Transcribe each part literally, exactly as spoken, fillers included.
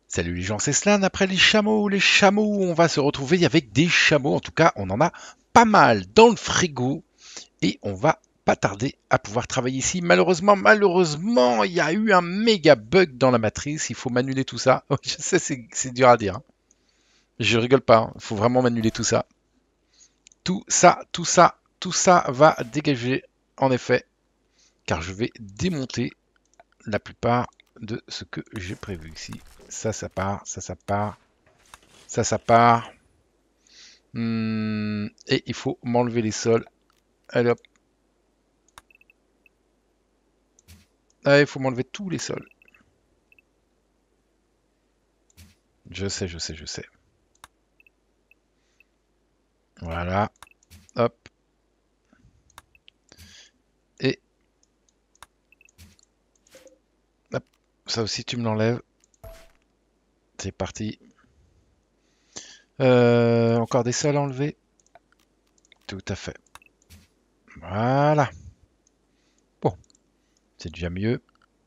Salut les gens, c'est Slan. Après les chameaux, les chameaux, on va se retrouver avec des chameaux. En tout cas, on en a pas mal dans le frigo et on va pas tarder à pouvoir travailler ici. Malheureusement, malheureusement, il y a eu un méga bug dans la matrice. Il faut m'annuler tout ça. Je sais, c'est c'est dur à dire, hein. Je rigole pas, hein. Il faut vraiment m'annuler tout ça. Tout ça, tout ça, tout ça va dégager, en effet, car je vais démonter la plupart de ce que j'ai prévu ici. Ça, ça part, ça, ça part, ça, ça part. Hmm, et il faut m'enlever les sols. Allez hop. Ah, il faut m'enlever tous les sols. Je sais, je sais, je sais. Voilà. Hop. Et hop. Ça aussi, tu me l'enlèves. C'est parti. Euh, encore des sols à enlever. Tout à fait. Voilà. Bon, c'est déjà mieux.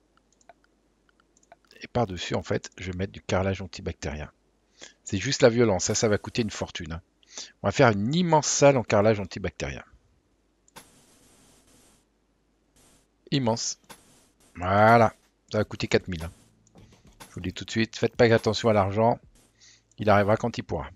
Et par-dessus, en fait, je vais mettre du carrelage antibactérien. C'est juste la violence. Ça, ça va coûter une fortune, hein. On va faire une immense salle en carrelage antibactérien. Immense. Voilà. Ça va coûter quatre mille, hein. Je vous le dis tout de suite. Faites pas attention à l'argent. Il arrivera quand il pourra.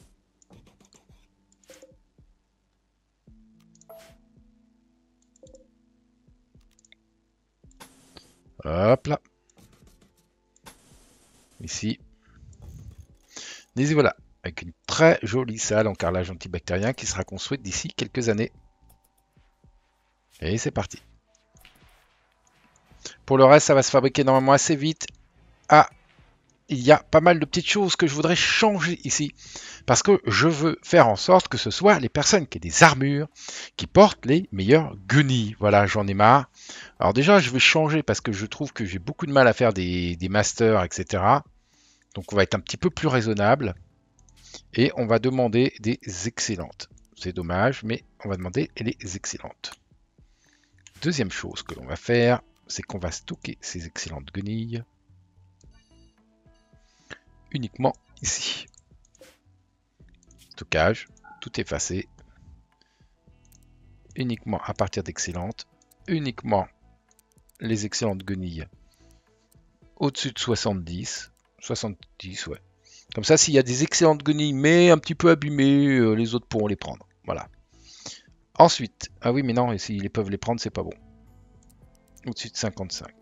Hop là. Ici. Et voilà. Avec une très jolie salle en carrelage antibactérien qui sera construite d'ici quelques années. Et c'est parti. Pour le reste, ça va se fabriquer normalement assez vite. Ah, il y a pas mal de petites choses que je voudrais changer ici. Parce que je veux faire en sorte que ce soit les personnes qui aient des armures qui portent les meilleurs guenilles. Voilà, j'en ai marre. Alors déjà, je vais changer parce que je trouve que j'ai beaucoup de mal à faire des, des masters, et cetera. Donc on va être un petit peu plus raisonnable. Et on va demander des excellentes. C'est dommage, mais on va demander les excellentes. Deuxième chose que l'on va faire, c'est qu'on va stocker ces excellentes guenilles uniquement ici. Stockage, tout effacé. Uniquement à partir d'excellentes. Uniquement les excellentes guenilles au-dessus de soixante-dix. soixante-dix, ouais. Comme ça, s'il y a des excellentes guenilles, mais un petit peu abîmées, euh, les autres pourront les prendre. Voilà. Ensuite, ah oui, mais non, s'ils peuvent les prendre, c'est pas bon. Au-dessus de cinquante-cinq.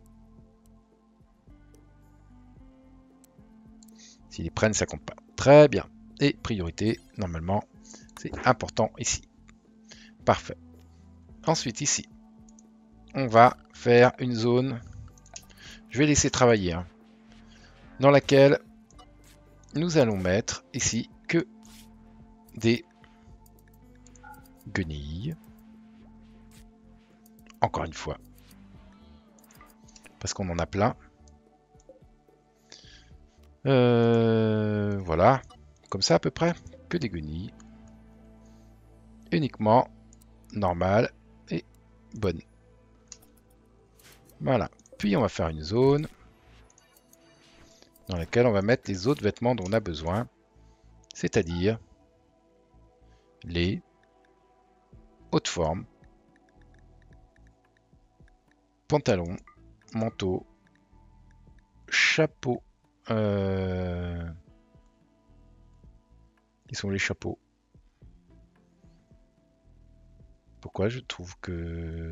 S'ils les prennent, ça compte pas. Très bien. Et priorité, normalement, c'est important ici. Parfait. Ensuite, ici, on va faire une zone. Je vais laisser travailler, hein, dans laquelle nous allons mettre ici que des guenilles. Encore une fois. Parce qu'on en a plein. Euh, voilà. Comme ça à peu près. Que des guenilles. Uniquement normales et bonnes. Voilà. Puis on va faire une zone dans laquelle on va mettre les autres vêtements dont on a besoin. C'est-à-dire les hautes formes, pantalons, manteaux, chapeaux. Euh... Ils sont les chapeaux. Pourquoi je trouve que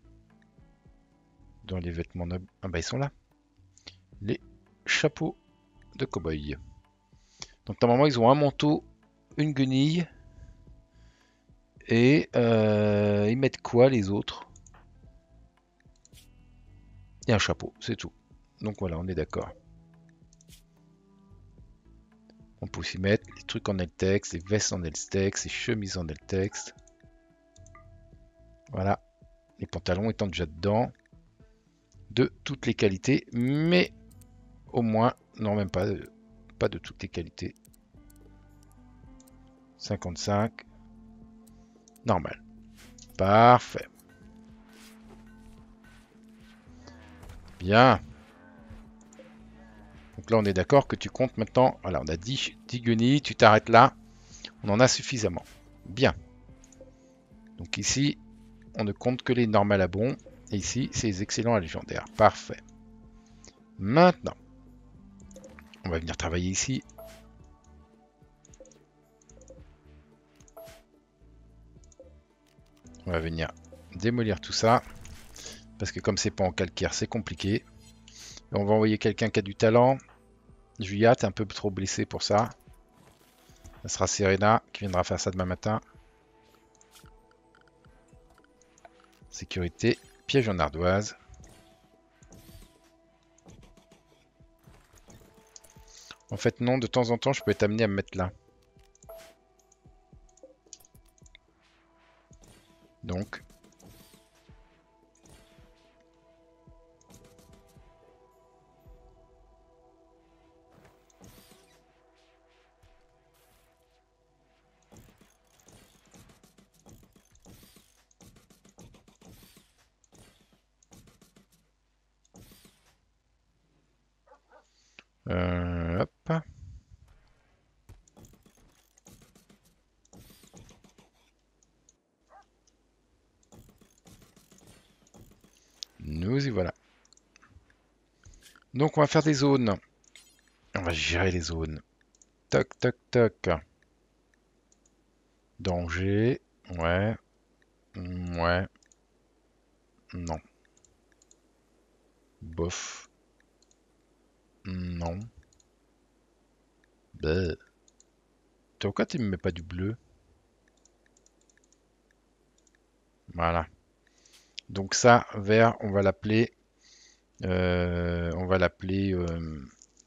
dans les vêtements nobles... Ah bah ils sont là. Les chapeaux de cow-boy. Donc normalement ils ont un manteau, une guenille. Et euh, ils mettent quoi les autres? Et un chapeau, c'est tout. Donc voilà, on est d'accord. On peut aussi mettre les trucs en Eltex, les vestes en Eltex, les chemises en Eltex. Voilà. Les pantalons étant déjà dedans. De toutes les qualités. Mais au moins, non même pas, pas de toutes les qualités. cinquante-cinq. Normal. Parfait. Bien. Donc Donc là, on est d'accord que tu comptes maintenant. Voilà, on a dix, dix guenilles, tu t'arrêtes là. On en a suffisamment. Bien. Donc ici, on ne compte que les normales à bons. Et ici, c'est les excellents à légendaires. Parfait. Maintenant, on va venir travailler ici. On va venir démolir tout ça. Parce que comme c'est pas en calcaire, c'est compliqué. Et on va envoyer quelqu'un qui a du talent. Julia, t'es un peu trop blessé pour ça. Ça sera Serena qui viendra faire ça demain matin. Sécurité, piège en ardoise. En fait, non, de temps en temps, je peux être amené à me mettre là. Donc. Euh, hop. Nous y voilà. Donc on va faire des zones. On va gérer les zones. Toc, toc, toc. Danger. Ouais. Ouais. Non. Bof. Non. Bah. Pourquoi tu me mets pas du bleu? Voilà. Donc ça, vert, on va l'appeler... Euh, on va l'appeler... Euh,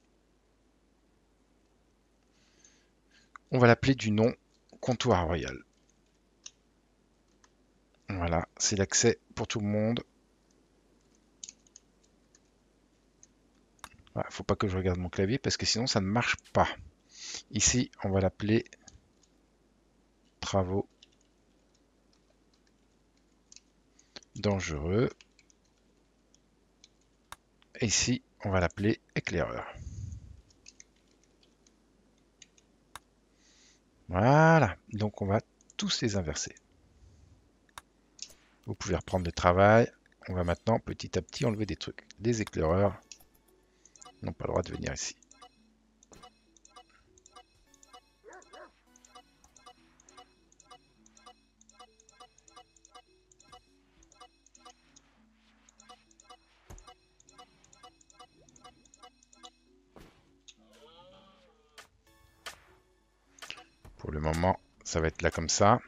on va l'appeler du nom comptoir royal. Voilà, c'est l'accès pour tout le monde. Il ne faut pas que je regarde mon clavier parce que sinon ça ne marche pas. Ici, on va l'appeler travaux dangereux. Et ici, on va l'appeler éclaireur. Voilà, donc on va tous les inverser. Vous pouvez reprendre le travail. On va maintenant petit à petit enlever des trucs. Les éclaireurs n'ont pas le droit de venir ici. Pour le moment, ça va être là comme ça.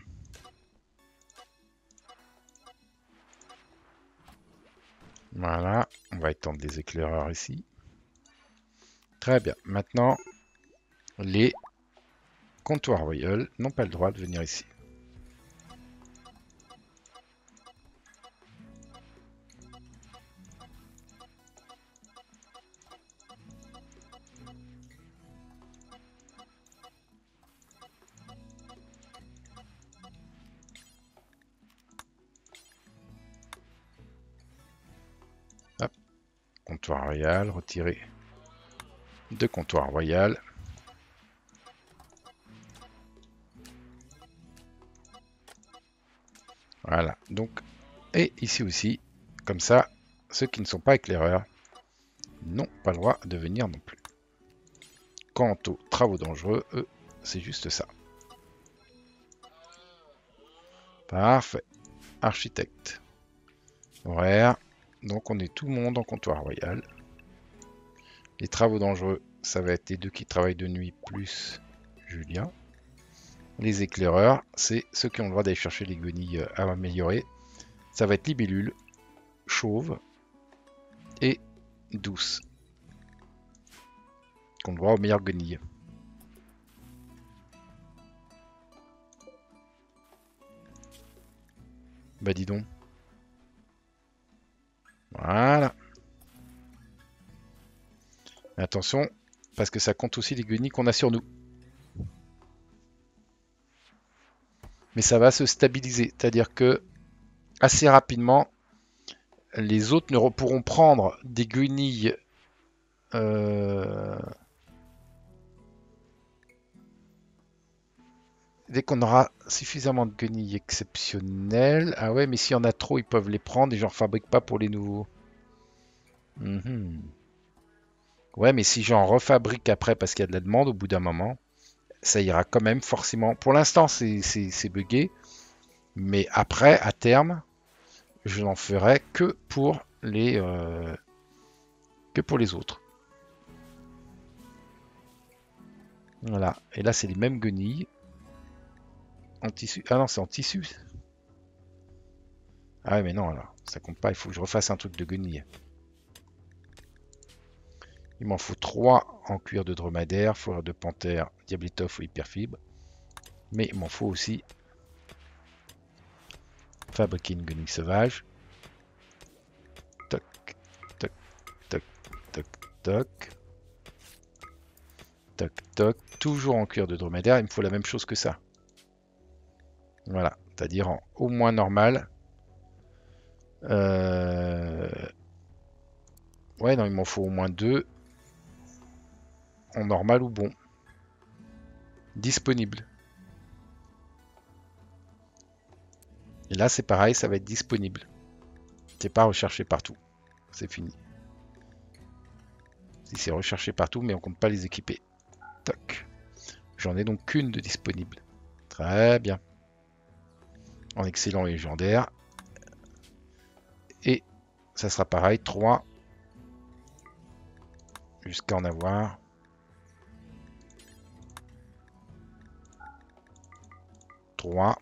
Voilà, on va étendre les éclaireurs ici. Très bien, maintenant, les comptoirs royaux n'ont pas le droit de venir ici. Hop, comptoir royal, retirer de comptoir royal. Voilà, donc, et ici aussi, comme ça, ceux qui ne sont pas éclaireurs n'ont pas le droit de venir non plus. Quant aux travaux dangereux, eux, c'est juste ça. Parfait. Architecte. Horaire. Donc on est tout le monde en comptoir royal. Les travaux dangereux, ça va être les deux qui travaillent de nuit plus Julien. Les éclaireurs, c'est ceux qui ont le droit d'aller chercher les guenilles à améliorer. Ça va être libellule, chauve et douce. Qui ont le droit aux meilleures guenilles. Bah dis donc. Voilà. Attention, parce que ça compte aussi les guenilles qu'on a sur nous. Mais ça va se stabiliser, c'est-à-dire que assez rapidement, les autres ne pourront prendre des guenilles Euh... Dès qu'on aura suffisamment de guenilles exceptionnelles. Ah ouais, mais s'il y en a trop, ils peuvent les prendre et j'en fabrique pas pour les nouveaux. Mhm. Ouais, mais si j'en refabrique après parce qu'il y a de la demande au bout d'un moment, ça ira quand même forcément. Pour l'instant, c'est c'est- c'est buggé, mais après, à terme, je n'en ferai que pour les euh, que pour les autres. Voilà. Et là, c'est les mêmes guenilles en tissu. Ah non, c'est en tissu. Ah ouais, mais non, alors, ça compte pas. Il faut que je refasse un truc de guenille. Il m'en faut trois en cuir de dromadaire, fourrure de panthère, diablétophe ou hyperfibre. Mais il m'en faut aussi fabriquer une guenille sauvage. Toc, toc, toc, toc, toc. Toc, toc. Toujours en cuir de dromadaire. Il me faut la même chose que ça. Voilà. C'est-à-dire en au moins normal. Euh... Ouais, non, il m'en faut au moins deux. En normal ou bon. Disponible. Et là, c'est pareil, ça va être disponible. C'est pas recherché partout. C'est fini. Si c'est recherché partout, mais on compte pas les équiper. Toc. J'en ai donc qu'une de disponible. Très bien. En excellent et légendaire. Et ça sera pareil, trois. Jusqu'à en avoir. trois.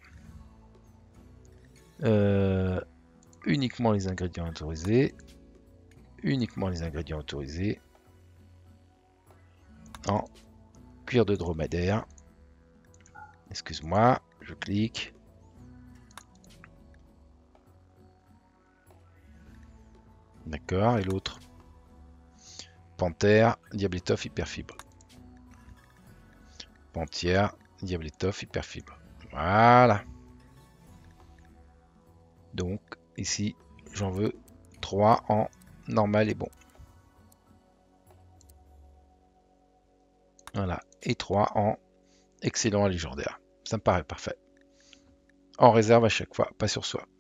Euh, uniquement les ingrédients autorisés. Uniquement les ingrédients autorisés. En cuir de dromadaire. Excuse-moi, je clique. D'accord, et l'autre? Panthère, diablétophe, hyperfibre. Panthère, diablétophe, hyperfibre. Voilà. Donc, ici, j'en veux trois en normal et bon. Voilà. Et trois en excellent et légendaire. Ça me paraît parfait. En réserve à chaque fois, pas sur soi.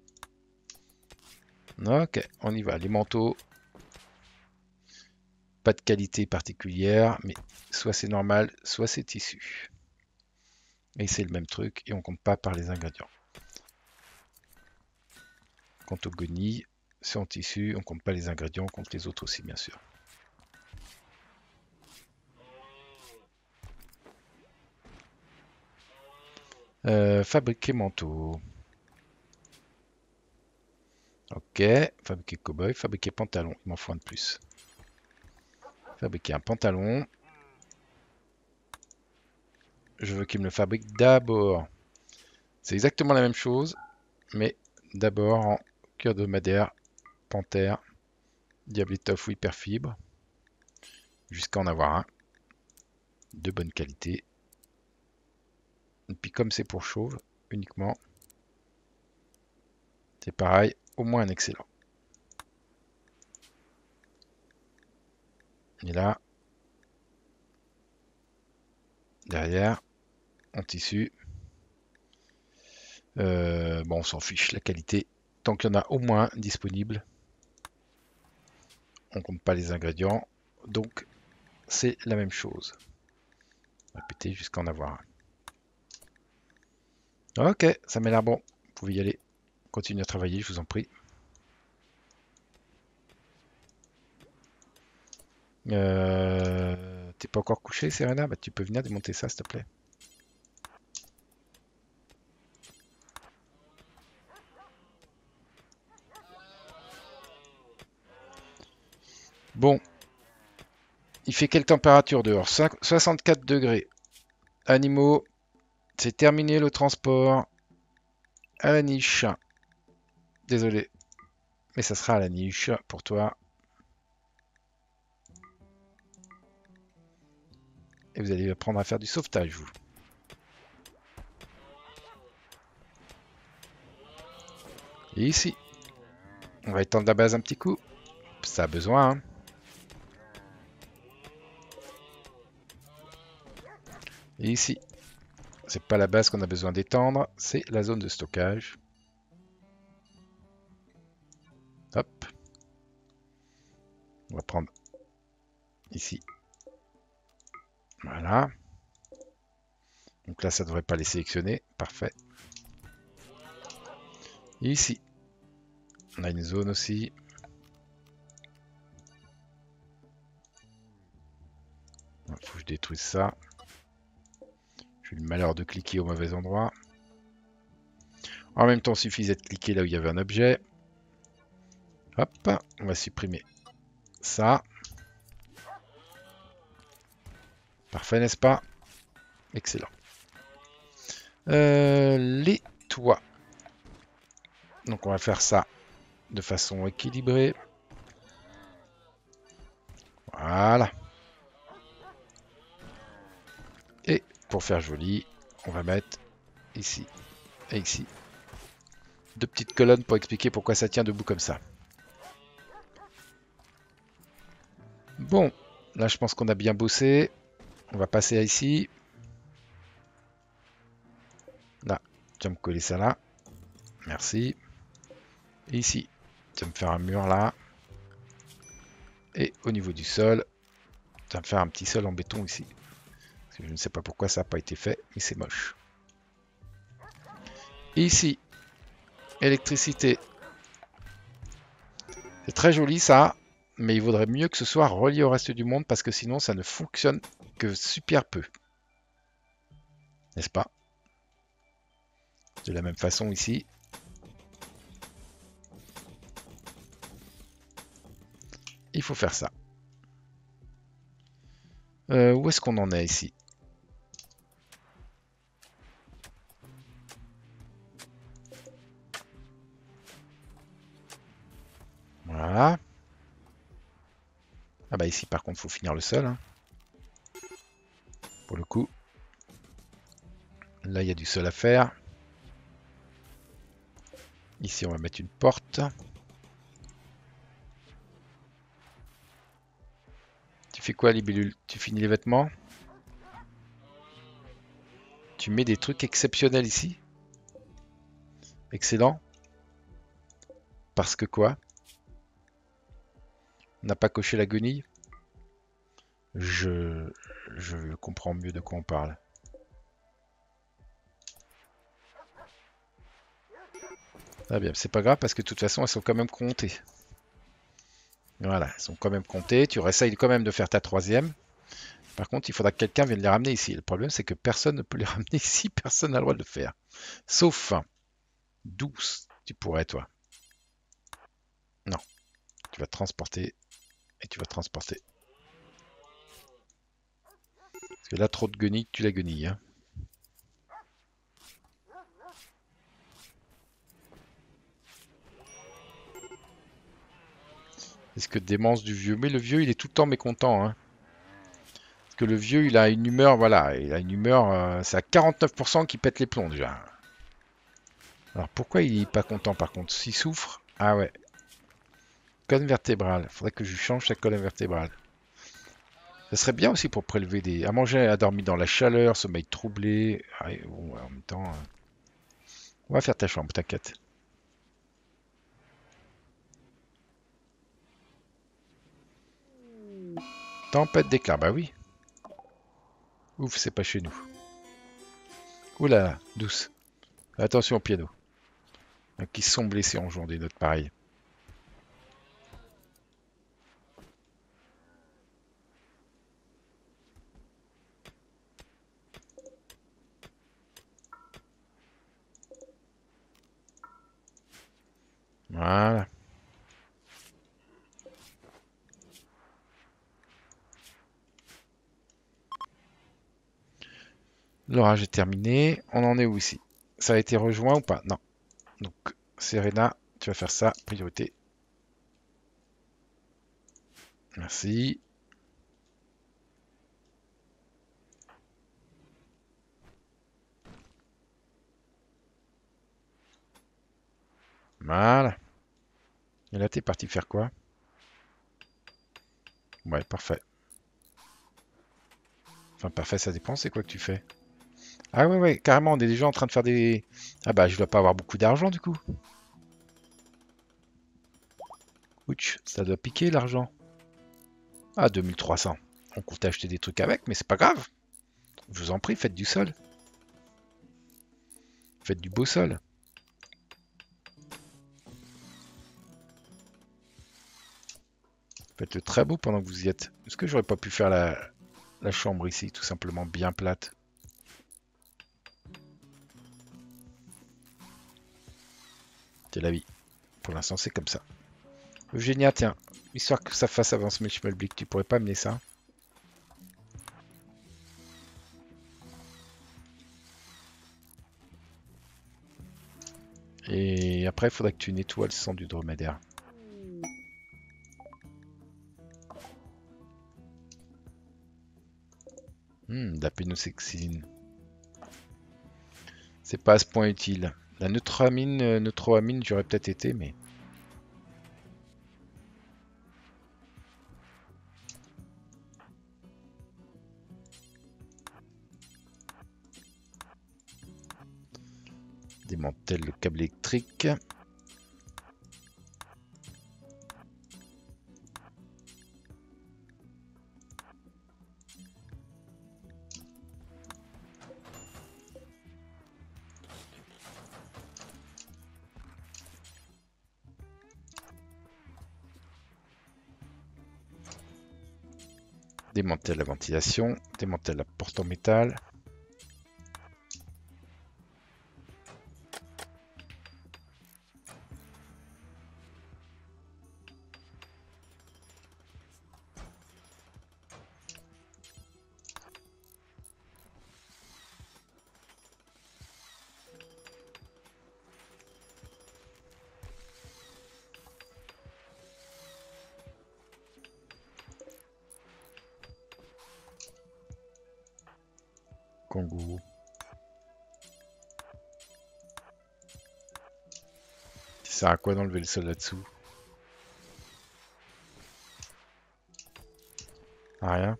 Ok, on y va. Les manteaux, pas de qualité particulière, mais soit c'est normal, soit c'est tissu. Et c'est le même truc, et on compte pas par les ingrédients. Quant aux guenilles, c'est en tissu, on compte pas les ingrédients, on compte les autres aussi, bien sûr. Euh, fabriquer manteau. Ok, fabriquer cowboy, fabriquer pantalon, il m'en faut un de plus. Fabriquer un pantalon. Je veux qu'il me le fabrique d'abord. C'est exactement la même chose, mais d'abord en cuir de madère, panthère, diablétophe ou hyperfibre, jusqu'à en avoir un de bonne qualité. Et puis comme c'est pour chauve uniquement, c'est pareil, au moins un excellent. Et là, derrière, en tissu, euh, bon, on s'en fiche, la qualité, tant qu'il y en a au moins disponible, on compte pas les ingrédients, donc c'est la même chose. Répéter jusqu'à en avoir un. Ok, ça m'a l'air bon, vous pouvez y aller, continuez à travailler, je vous en prie. Euh, T'es pas encore couché, Serena? Bah, tu peux venir démonter ça, s'il te plaît. Bon, il fait quelle température dehors? soixante-quatre degrés. Animaux, c'est terminé le transport à la niche. Désolé, mais ça sera à la niche pour toi. Et vous allez apprendre à faire du sauvetage, vous. Et ici, on va étendre la base un petit coup. Ça a besoin, hein. Et ici, c'est pas la base qu'on a besoin d'étendre, c'est la zone de stockage. Hop. On va prendre ici. Voilà. Donc là, ça ne devrait pas les sélectionner. Parfait. Et ici, on a une zone aussi. Il faut que je détruise ça. J'ai eu le malheur de cliquer au mauvais endroit. En même temps, il suffisait de cliquer là où il y avait un objet. Hop, on va supprimer ça. Parfait, n'est-ce pas? Excellent. Euh, les toits. Donc on va faire ça de façon équilibrée. Voilà. Et pour faire joli, on va mettre ici et ici deux petites colonnes pour expliquer pourquoi ça tient debout comme ça. Bon, là je pense qu'on a bien bossé. On va passer à ici. Là, tu vas me coller ça là. Merci. Et ici, tu vas me faire un mur là. Et au niveau du sol, tu vas me faire un petit sol en béton ici. Parce que je ne sais pas pourquoi ça n'a pas été fait, mais c'est moche. Et ici, électricité. C'est très joli ça, mais il vaudrait mieux que ce soit relié au reste du monde parce que sinon ça ne fonctionne que super peu. N'est-ce pas? De la même façon ici. Il faut faire ça. Euh, où est-ce qu'on en est ici? Voilà. Ah bah ici par contre il faut finir le sol. Hein. Pour le coup. Là il y a du sol à faire. Ici on va mettre une porte. Tu fais quoi Libellule? Tu finis les vêtements? Tu mets des trucs exceptionnels ici? Excellent. Parce que quoi? On n'a pas coché la guenille? Je... je comprends mieux de quoi on parle. Ah bien, c'est pas grave parce que de toute façon elles sont quand même comptées. Voilà, elles sont quand même comptées. Tu essayes quand même de faire ta troisième. Par contre, il faudra que quelqu'un vienne les ramener ici. Le problème, c'est que personne ne peut les ramener ici. Personne n'a le droit de le faire. Sauf douze, tu pourrais, toi. Non. Tu vas transporter. Et tu vas transporter. Parce que là, trop de guenilles, tu la guenilles. Hein. Est-ce que démence du vieux? Mais le vieux, il est tout le temps mécontent. Hein. Parce que le vieux, il a une humeur, voilà. Il a une humeur, euh, c'est à quarante-neuf pour cent qui pète les plombs déjà. Alors pourquoi il est pas content par contre? S'il souffre? Ah ouais. Colonne vertébrale. Faudrait que je change sa colonne vertébrale. Ça serait bien aussi pour prélever des... À manger, à dormir dans la chaleur, sommeil troublé. Ah, bon, en même temps... euh, On va faire ta chambre, t'inquiète. Tempête d'éclair, bah oui. Ouf, c'est pas chez nous. Oula, là, douce. Attention au piano. Qui se sont blessés en jouant des notes pareilles. Voilà. L'orage est terminé. On en est où ici? Ça a été rejoint ou pas? Non. Donc, Serena, tu vas faire ça. Priorité. Merci. Voilà. Et là, t'es parti faire quoi? Ouais, parfait. Enfin, parfait, ça dépend, c'est quoi que tu fais? Ah ouais, ouais, carrément, on est déjà en train de faire des... Ah bah, je dois pas avoir beaucoup d'argent, du coup. Ouch, ça doit piquer, l'argent. Ah, deux mille trois cents. On compte acheter des trucs avec, mais c'est pas grave. Je vous en prie, faites du sol. Faites du beau sol. Faites-le très beau pendant que vous y êtes. Est-ce que j'aurais pas pu faire la, la chambre ici, tout simplement bien plate? C'est la vie. Pour l'instant, c'est comme ça. Eugénia, tiens, histoire que ça fasse avancer mes schmelblick, tu pourrais pas amener ça? Et après, il faudrait que tu nettoies le sang du dromadaire. Hmm, de la pénoxyxine. C'est pas à ce point utile. La neutramine, euh, neutroamine, j'aurais peut-être été, mais... Démantèle le câble électrique. Démantèle la ventilation. Démantèle la porte en métal. Kangourou. Ça sert à quoi d'enlever le sol là-dessous? À rien.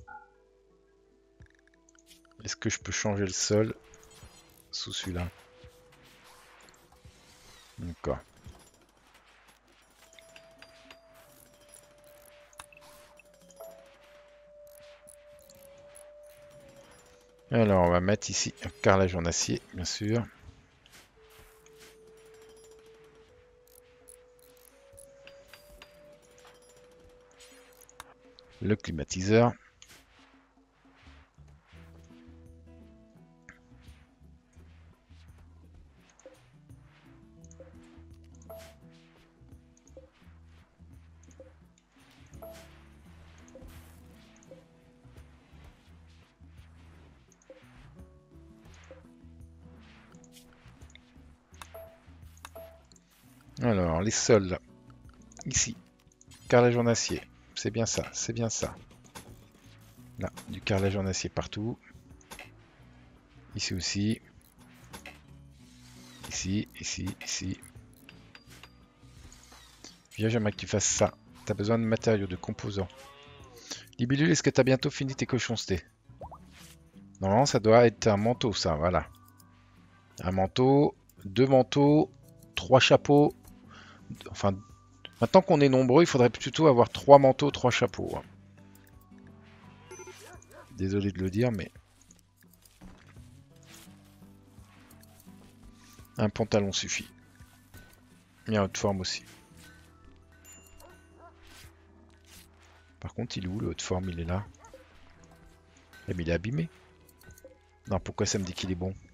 Est-ce que je peux changer le sol sous celui-là? D'accord. Alors, on va mettre ici un carrelage en acier, bien sûr. Le climatiseur. Alors, les sols, ici, carrelage en acier, c'est bien ça, c'est bien ça. Là, du carrelage en acier partout. Ici aussi. Ici, ici, ici. Viens, j'aimerais que tu fasses ça. T'as besoin de matériaux, de composants. Libellule, est-ce que t'as bientôt fini tes cochoncetés? Normalement, ça doit être un manteau, ça, voilà. Un manteau, deux manteaux, trois chapeaux. Enfin, maintenant qu'on est nombreux, il faudrait plutôt avoir trois manteaux, trois chapeaux. Hein. Désolé de le dire, mais... Un pantalon suffit. Et un haute forme aussi. Par contre, il est où le haute forme? Il est là. Eh, mais il est abîmé. Non, pourquoi ça me dit qu'il est bon?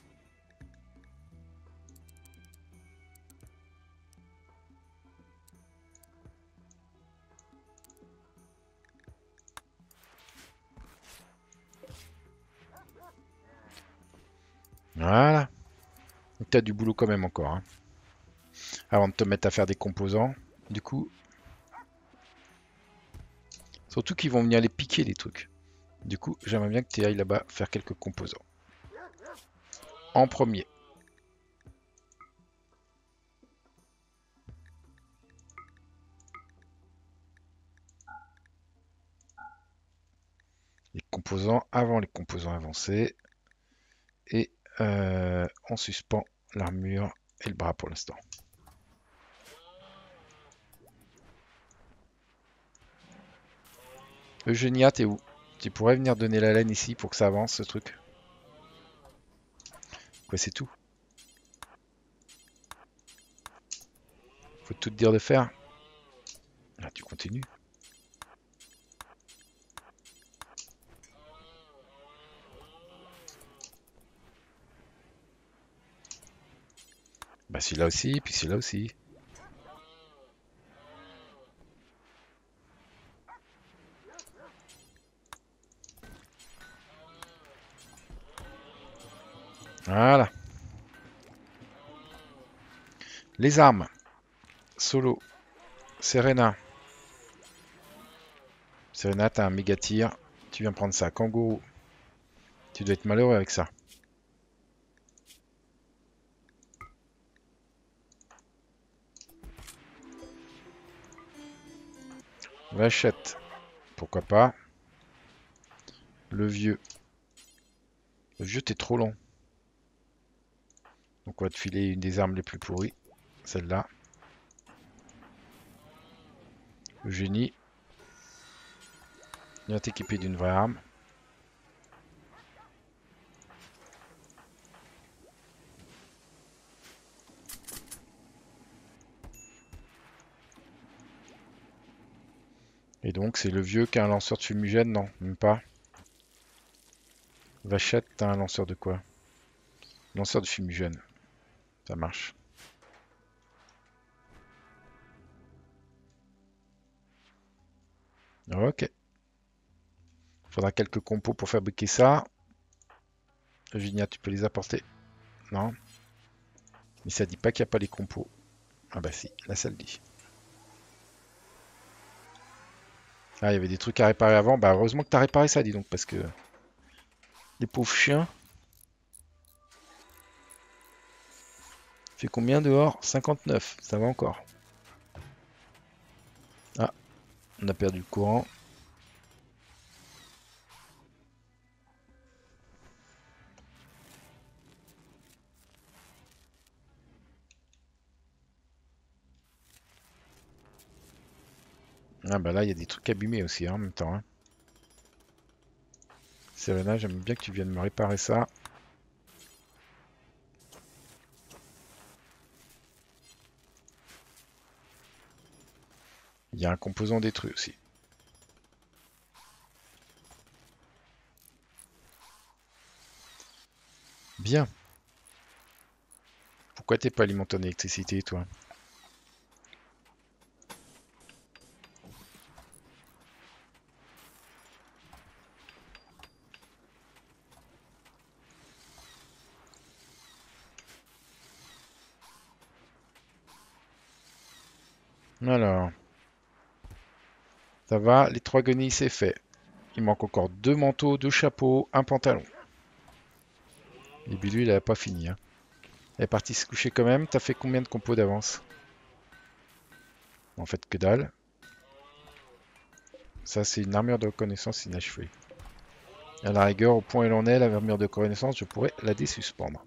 Voilà. Tu as du boulot quand même encore. Hein. Avant de te mettre à faire des composants. Du coup. Surtout qu'ils vont venir les piquer les trucs. Du coup, j'aimerais bien que tu ailles là-bas faire quelques composants. En premier. Les composants avant les composants avancés. Et euh, on suspend l'armure et le bras pour l'instant. Eugénia, t'es où? Tu pourrais venir donner la laine ici pour que ça avance ce truc. Quoi, c'est tout? Faut tout te dire de faire. Ah, tu continues. Bah celui-là aussi, puis celui-là aussi. Voilà. Les armes. Solo. Serena. Serena, t'as un méga tir. Tu viens prendre ça. Kangourou. Tu dois être malheureux avec ça. Vachette. Pourquoi pas. Le vieux. Le vieux, t'es trop long. Donc on va te filer une des armes les plus pourries. Celle-là. Le génie. Viens t'équiper d'une vraie arme. Et donc c'est le vieux qui a un lanceur de fumigène? Non, même pas. Vachette, t'as un lanceur de quoi? Lanceur de fumigène. Ça marche. Ok. Faudra quelques compos pour fabriquer ça. Eugénia, tu peux les apporter? Non. Mais ça dit pas qu'il n'y a pas les compos. Ah bah si, là ça le dit. Ah, il y avait des trucs à réparer avant. Bah heureusement que t'as réparé ça, dis donc, parce que... Les pauvres chiens. Fait combien dehors? cinquante-neuf, ça va encore. Ah, on a perdu le courant. Ah bah là, il y a des trucs abîmés aussi hein, en même temps. Hein. Serena, j'aime bien que tu viennes me réparer ça. Il y a un composant détruit aussi. Bien. Pourquoi t'es pas alimenté en électricité, toi? Alors. Ça va, les trois guenilles, c'est fait. Il manque encore deux manteaux, deux chapeaux, un pantalon. Et Billy, il n'a pas fini. Hein. Elle est partie se coucher quand même. T'as fait combien de compos d'avance? En fait, que dalle. Ça, c'est une armure de reconnaissance inachevée. À la rigueur, au point où elle en est, la armure de reconnaissance, je pourrais la désuspendre.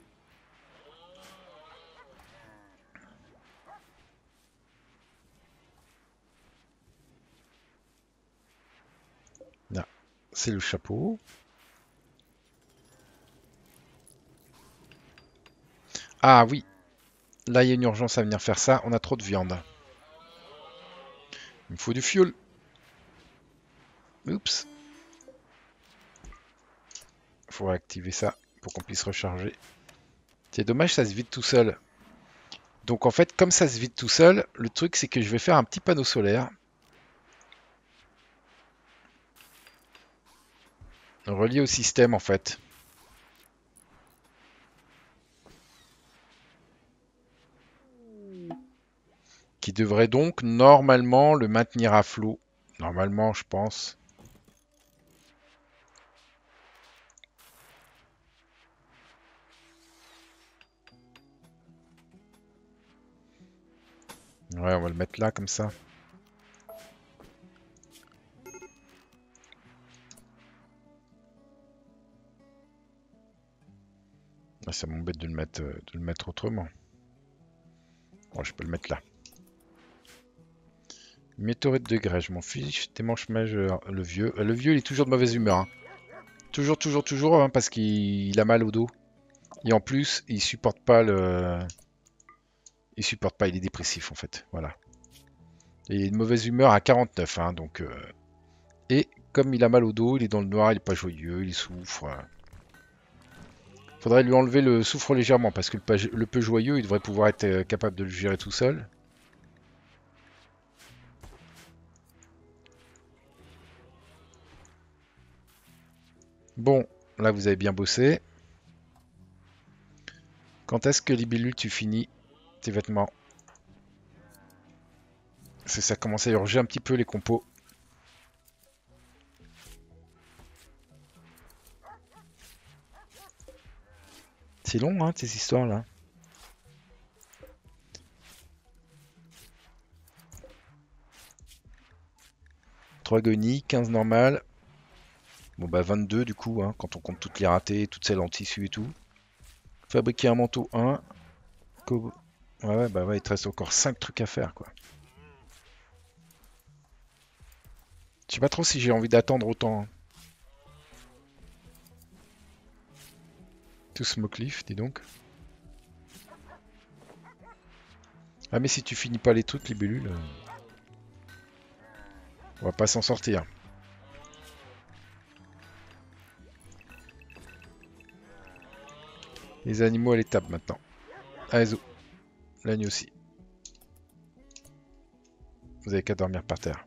Là, c'est le chapeau. Ah oui, là, il y a une urgence à venir faire ça. On a trop de viande. Il me faut du fuel. Oups. Il faut activer ça pour qu'on puisse recharger. C'est dommage, ça se vide tout seul. Donc en fait, comme ça se vide tout seul, le truc c'est que je vais faire un petit panneau solaire. Relié au système en fait. Qui devrait donc normalement le maintenir à flot. Normalement, je pense. Ouais, on va le mettre là comme ça. Ah, ça m'embête de le mettre, euh, de le mettre autrement. Bon, je peux le mettre là. Météorite de grès, je m'en fiche. Démanche majeur, le vieux. Euh, Le vieux, il est toujours de mauvaise humeur. Hein. Toujours, toujours, toujours, hein, parce qu'il il a mal au dos. Et en plus, il supporte pas le... Il supporte pas, il est dépressif en fait. Voilà. Et il est de mauvaise humeur à quarante-neuf, hein, donc... euh, Et comme il a mal au dos, il est dans le noir, il est pas joyeux, il souffre. Faudrait lui enlever le souffre légèrement, parce que le, pa- le peu joyeux, il devrait pouvoir être euh, capable de le gérer tout seul. Bon, là vous avez bien bossé. Quand est-ce que Libellule tu finis tes vêtements? Parce que ça commence à urger un petit peu les compos. C'est long, hein, ces histoires-là. trois guenilles, quinze normales. Bon bah vingt-deux du coup, hein, quand on compte toutes les ratées, toutes celles en tissu et tout. Fabriquer un manteau un. Co- Ouais, ouais, bah ouais, il te reste encore cinq trucs à faire, quoi. Je sais pas trop si j'ai envie d'attendre autant. Hein. Tout Smokeleaf, dis donc. Ah mais si tu finis pas les trucs, les bellules, euh, on va pas s'en sortir. Les animaux à l'étable maintenant. Azo, l'agneau aussi. Vous avez qu'à dormir par terre.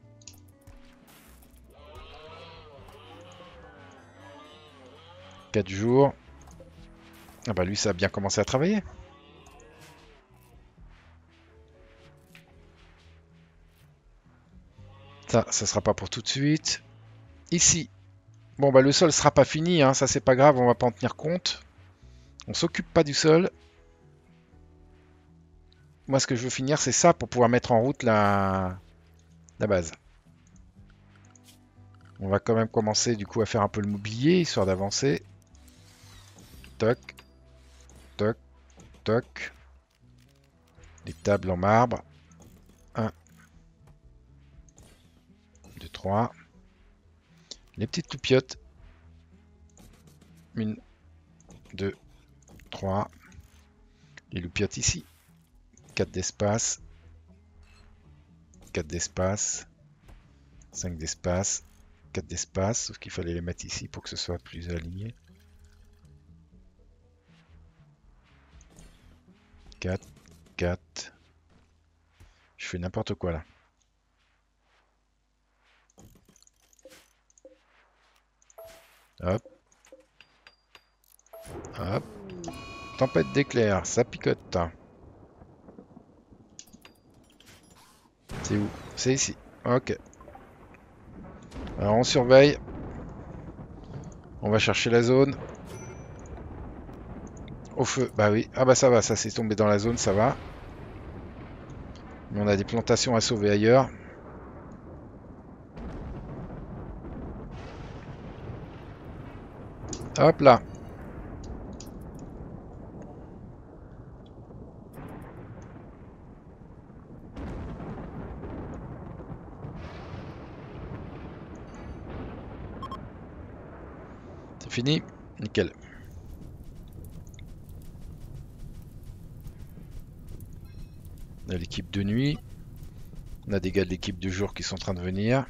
quatre jours. Ah bah lui ça a bien commencé à travailler. Ça, ça sera pas pour tout de suite. Ici. Bon bah le sol sera pas fini, hein, ça c'est pas grave, on va pas en tenir compte. On s'occupe pas du sol. Moi ce que je veux finir c'est ça pour pouvoir mettre en route la, la base. On va quand même commencer du coup à faire un peu le mobilier, histoire d'avancer. Toc, toc, toc. Les tables en marbre. un, deux, trois. Les petites toupiottes. un, deux, trois. Les loupiottes ici. quatre d'espace. quatre d'espace. cinq d'espace. quatre d'espace. Sauf qu'il fallait les mettre ici pour que ce soit plus aligné. quatre, quatre. Je fais n'importe quoi là. Hop. Hop. Tempête d'éclairs, ça picote. C'est où? C'est ici. Ok. Alors on surveille. On va chercher la zone. Au feu. Bah oui. Ah bah ça va, ça s'est tombé dans la zone, ça va. Mais on a des plantations à sauver ailleurs. Hop là. C'est fini. Nickel. On a l'équipe de nuit. On a des gars de l'équipe de jour qui sont en train de venir.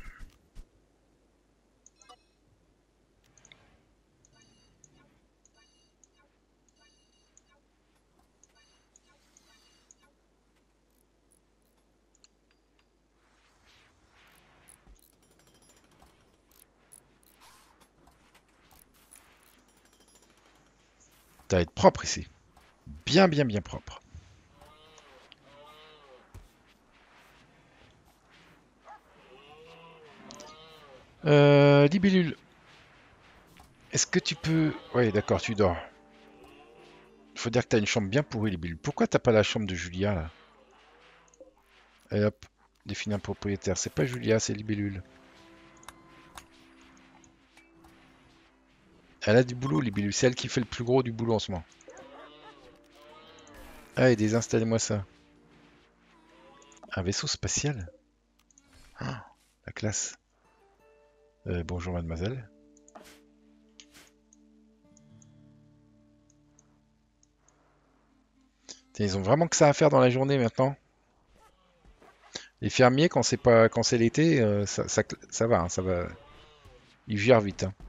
Ça va être propre ici. Bien, bien, bien propre. Euh, Libellule. Est-ce que tu peux... Ouais, d'accord, tu dors. Faut dire que t'as une chambre bien pourrie, Libellule. Pourquoi t'as pas la chambre de Julia, là? Et hop, définir un propriétaire. C'est pas Julia, c'est Libellule. Elle a du boulot, Libellule. C'est elle qui fait le plus gros du boulot en ce moment. Allez, désinstallez-moi ça. Un vaisseau spatial? Ah, la classe. Euh, bonjour mademoiselle. Tiens, ils ont vraiment que ça à faire dans la journée maintenant. Les fermiers, quand c'est pas, quand c'est l'été, euh, ça, ça, ça va, hein, ça va. Ils gèrent vite, hein.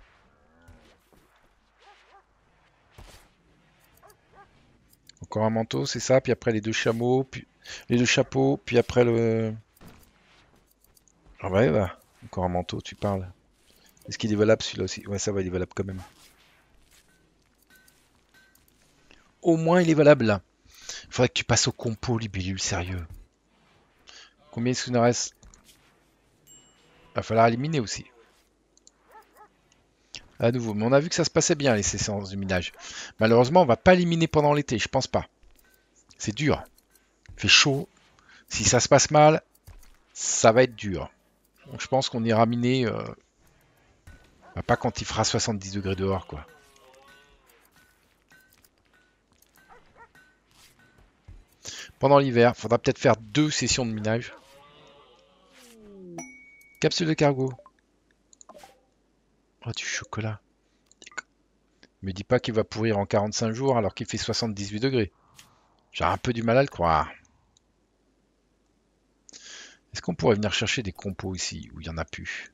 Encore un manteau, c'est ça. Puis après les deux chameaux, puis les deux chapeaux, puis après le. Ah ouais, bah. Encore un manteau, tu parles. Est-ce qu'il est valable celui-là aussi? Ouais, ça va, il est valable quand même. Au moins, il est valable là. Faudrait que tu passes au compo, libellule, sérieux. Combien est-ce qu'il en reste? Va falloir éliminer aussi. À nouveau. Mais on a vu que ça se passait bien, les séances de minage. Malheureusement, on va pas éliminer pendant l'été, je pense pas. C'est dur. Il fait chaud. Si ça se passe mal, ça va être dur. Donc je pense qu'on ira miner. Euh, bah, pas quand il fera soixante-dix degrés dehors, quoi. Pendant l'hiver, faudra peut-être faire deux sessions de minage. Capsule de cargo. Oh, du chocolat. Me dis pas qu'il va pourrir en quarante-cinq jours alors qu'il fait soixante-dix-huit degrés. J'ai un peu du mal à le croire. Est-ce qu'on pourrait venir chercher des compos ici où il n'y en a plus?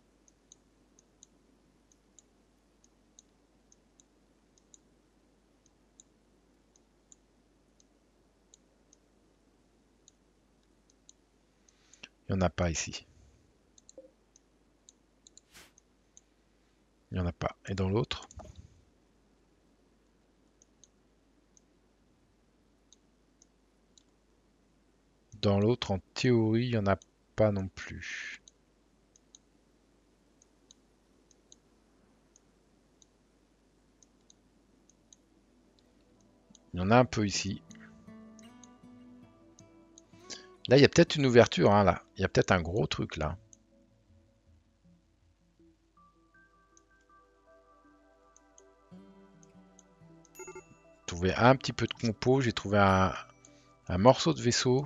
Il n'y en a pas ici. Il n'y en a pas. Et dans l'autre? Dans l'autre, en théorie, il n'y en a pas non plus. Il y en a un peu ici. Là, il y a peut-être une ouverture, hein, là. Il y a peut-être un gros truc, là. J'ai trouvé un petit peu de compo. J'ai trouvé un, un morceau de vaisseau.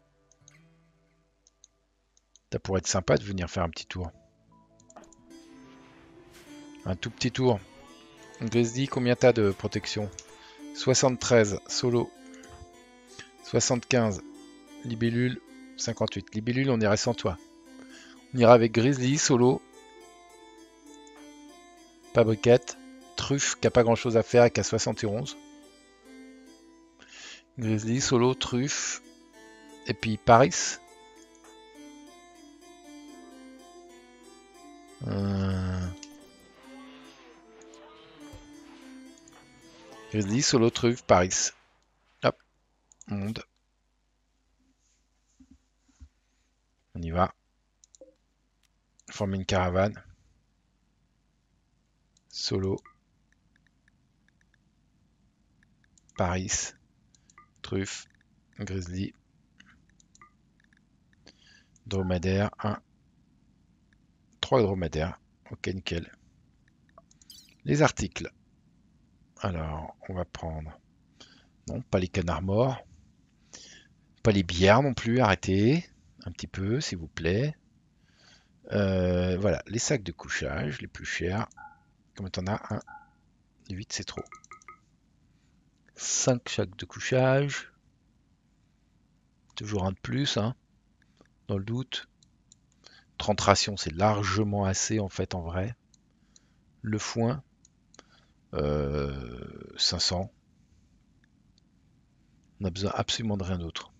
Ça pourrait être sympa de venir faire un petit tour. Un tout petit tour. Grizzly, combien t'as de protection? soixante-treize, solo. soixante-quinze, libellule. cinquante-huit. Libellule, on irait sans toi. On ira avec Grizzly, solo. Pas briquette. Truffe, qui a pas grand chose à faire et qui a soixante et onze. Grizzly, solo, truffe. Et puis Paris. Euh... Grizzly, solo, truffe, Paris. Hop, on monte. On y va. Former une caravane. Solo. Paris. Truffe. Grizzly. Dromadaire. un. trois dromadaires. Ok, nickel. Les articles. Alors, on va prendre... Non, pas les canards morts. Pas les bières non plus, arrêtez. Un petit peu, s'il vous plaît. Euh, voilà, les sacs de couchage, les plus chers. Combien t'en as? Un. huit, c'est trop. cinq sacs de couchage. Toujours un de plus, hein, dans le doute. trente rations, c'est largement assez, en fait, en vrai. Le foin, euh, cinq cents. On n'a besoin absolument de rien d'autre.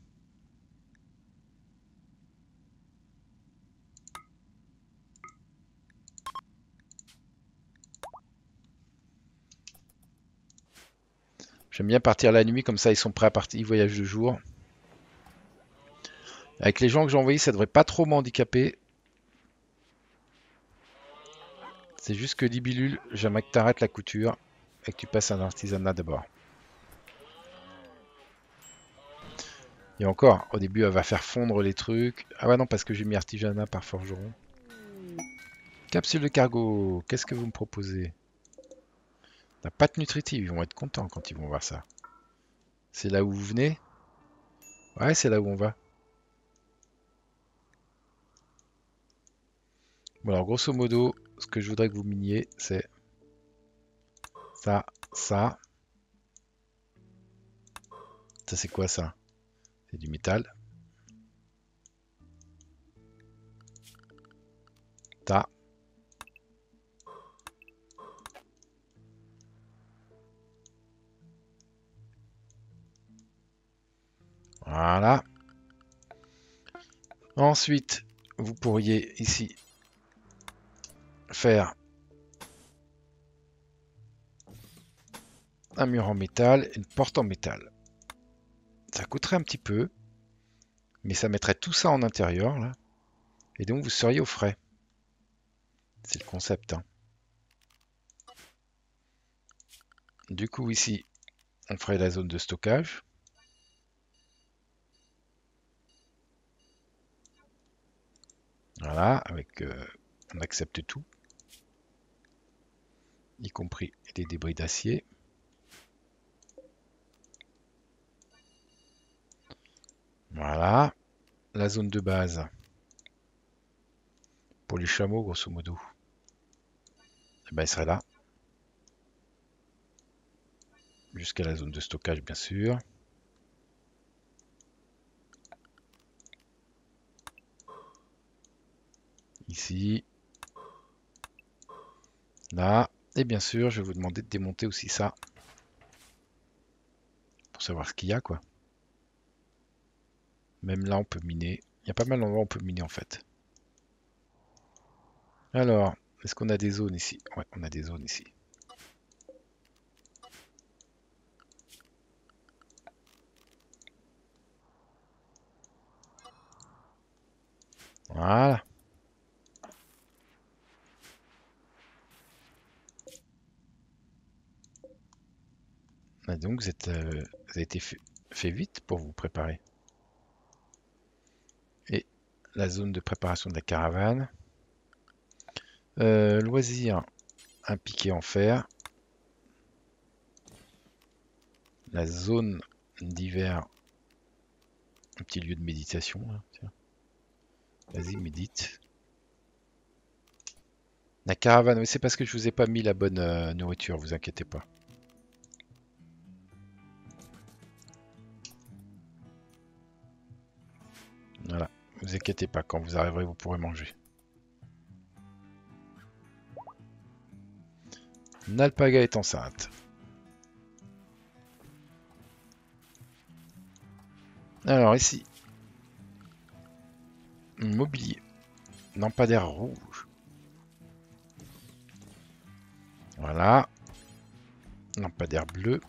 J'aime bien partir la nuit, comme ça ils sont prêts à partir, ils voyagent de jour. Avec les gens que j'ai envoyés, ça devrait pas trop m'handicaper. C'est juste que Libellule, j'aimerais que tu arrêtes la couture et que tu passes un artisanat d'abord. Et encore, au début, elle va faire fondre les trucs. Ah ouais, non, parce que j'ai mis artisanat par forgeron. Capsule de cargo, qu'est-ce que vous me proposez? La pâte nutritive, ils vont être contents quand ils vont voir ça. C'est là où vous venez? Ouais, c'est là où on va. Bon, alors grosso modo, ce que je voudrais que vous miniez, c'est ça, ça. Ça, c'est quoi ça? C'est du métal. Ça. Voilà. Ensuite, vous pourriez ici faire un mur en métal, une porte en métal. Ça coûterait un petit peu, mais ça mettrait tout ça en intérieur, là. Et donc vous seriez au frais. C'est le concept, hein. Du coup, ici, on ferait la zone de stockage. Voilà, avec euh, on accepte tout, y compris les débris d'acier. Voilà, la zone de base pour les chameaux, grosso modo, eh ben, elle serait là. Jusqu'à la zone de stockage, bien sûr. Ici. Là. Et bien sûr, je vais vous demander de démonter aussi ça. Pour savoir ce qu'il y a, quoi. Même là, on peut miner. Il y a pas mal d'endroits où on peut miner, en fait. Alors, est-ce qu'on a des zones ici? Ouais, on a des zones ici. Voilà. Ah, donc, vous, êtes, euh, vous avez été fait, fait vite pour vous préparer. Et la zone de préparation de la caravane. Euh, loisir, un piquet en fer. La zone d'hiver, un petit lieu de méditation. Vas-y, médite. La caravane, oui, c'est parce que je vous ai pas mis la bonne euh, nourriture, vous inquiétez pas. Voilà, vous inquiétez pas, quand vous arriverez, vous pourrez manger. Nalpaga est enceinte. Alors ici, mobilier, lampadaire rouge. Voilà, lampadaire bleu.